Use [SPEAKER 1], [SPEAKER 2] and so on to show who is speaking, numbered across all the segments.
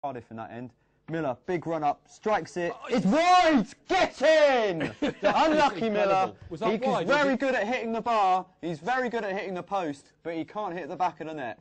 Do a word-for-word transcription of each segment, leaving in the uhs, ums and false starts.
[SPEAKER 1] Cardiff in that end. Miller, big run up, strikes it. Oh, it's wide! Get in! Unlucky Miller.
[SPEAKER 2] Was that
[SPEAKER 1] He's
[SPEAKER 2] wide,
[SPEAKER 1] very
[SPEAKER 2] he?
[SPEAKER 1] good at hitting the bar. He's very good at hitting the post, but he can't hit the back of the net.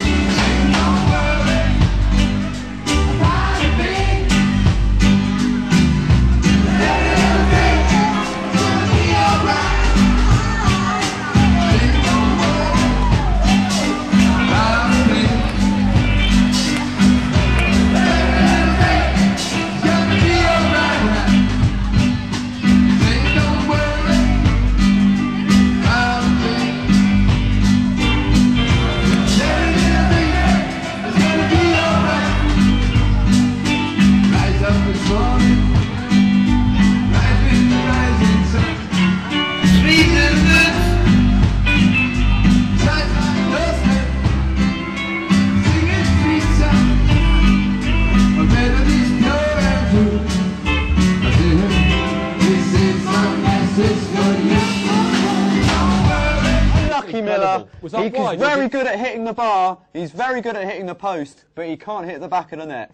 [SPEAKER 1] Miller.
[SPEAKER 2] Was that
[SPEAKER 1] He's
[SPEAKER 2] wide,
[SPEAKER 1] very good at hitting the bar. He's very good at hitting the post, but he can't hit the back of the net.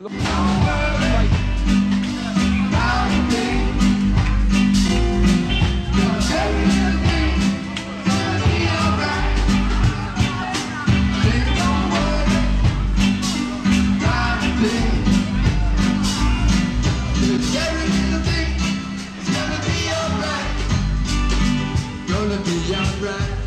[SPEAKER 3] Gonna be alright.